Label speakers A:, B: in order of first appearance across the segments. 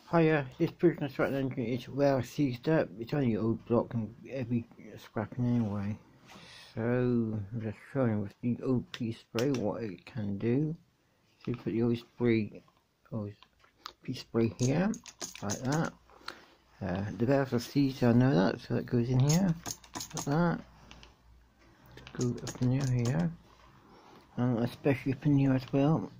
A: Hiya, this prison construction engine is well seized up. It's only old block and every scrapping anyway. So I'm just showing with the old pea spray what it can do. So you put the old pea spray here, like that. The valves are seized, I know that, so that goes in here, like that. Go up in here, and especially up in here as well.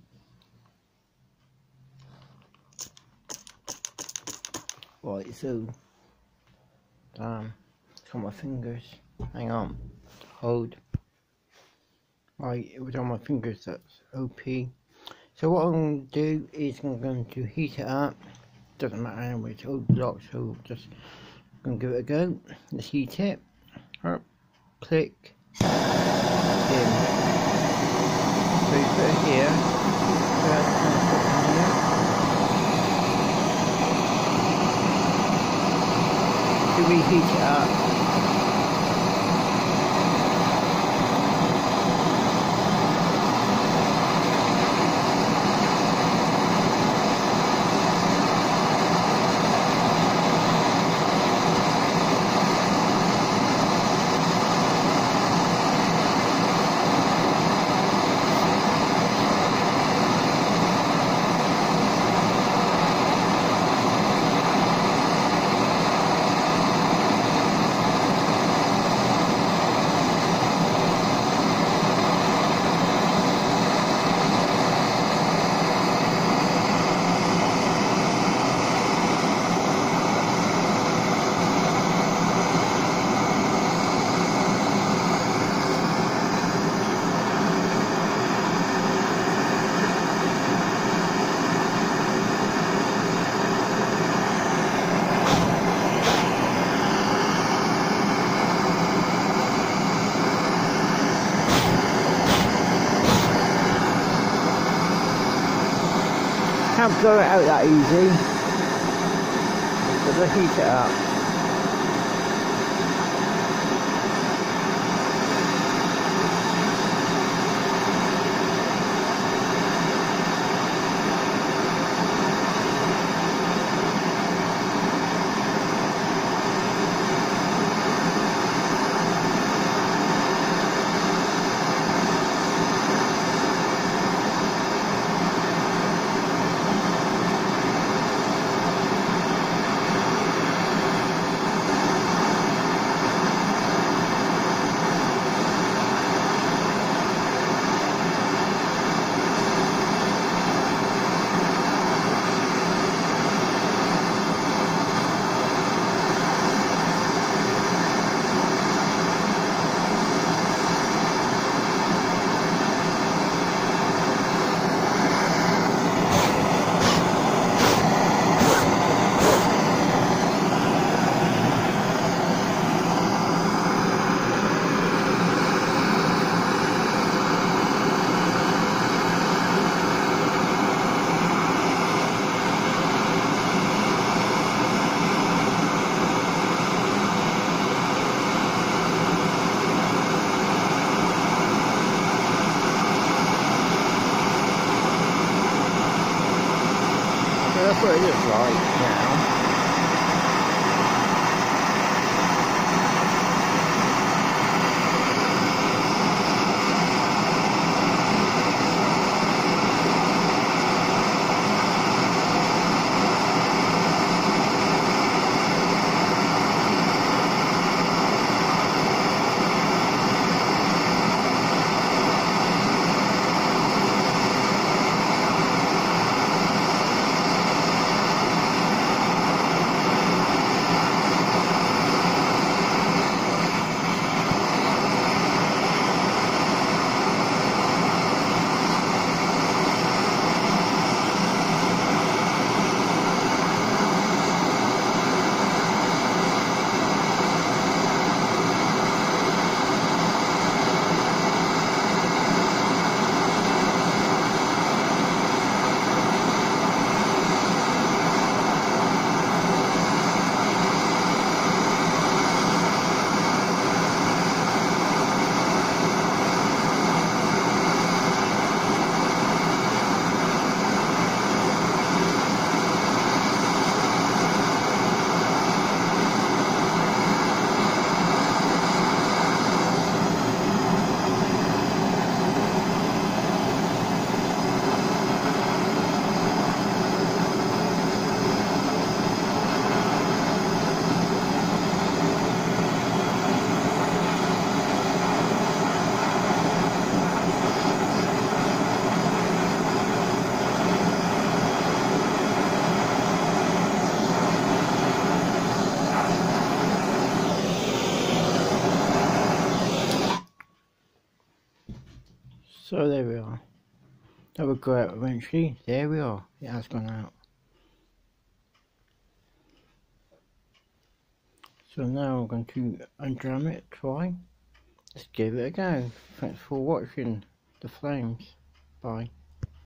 A: Right, so it's on my fingers. Hang on, hold. Right, it was on my fingers. That's OP. So what I'm going to do is I'm going to heat it up. Doesn't matter anyway, it's old block, so just going to give it a go. Let's heat it. Up, click. In. So you put it here. To reheat it up. Can't blow it out that easy, but let's heat it up. That's what it looks like now. So there we are. That will go out eventually. There we are. It has gone out. So now I'm going to undrum it, try. Let's give it a go. Thanks for watching the flames. Bye.